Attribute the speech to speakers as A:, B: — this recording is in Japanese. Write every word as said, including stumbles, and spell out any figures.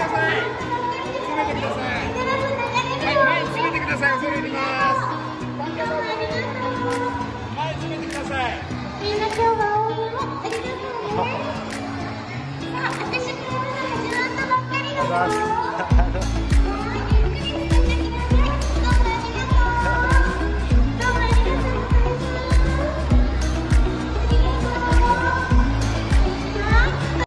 A: さい。詰めてください。はい、前に詰めてください。恐れ入ります。